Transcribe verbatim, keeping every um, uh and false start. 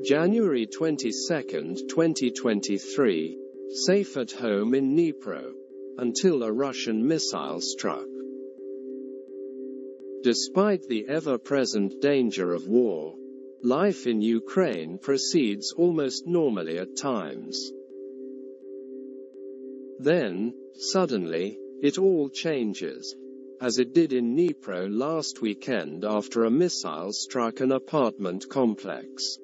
January twenty-second, twenty twenty-three. Safe at home in Dnipro. Until a Russian missile struck. Despite the ever-present danger of war, life in Ukraine proceeds almost normally at times. Then, suddenly, it all changes, as it did in Dnipro last weekend after a missile struck an apartment complex.